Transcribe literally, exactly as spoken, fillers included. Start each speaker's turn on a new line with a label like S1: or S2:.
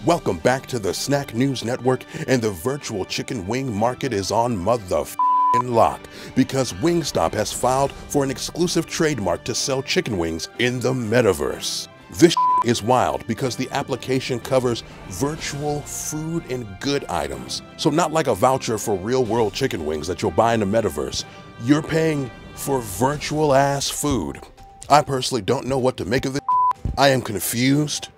S1: Welcome back to the Snack News Network, and the virtual chicken wing market is on motherfucking lock because WingStop has filed for an exclusive trademark to sell chicken wings in the metaverse. This is wild because the application covers virtual food and good items. So not like a voucher for real-world chicken wings that you'll buy in the metaverse. You're paying for virtual ass food. I personally don't know what to make of this. I am confused.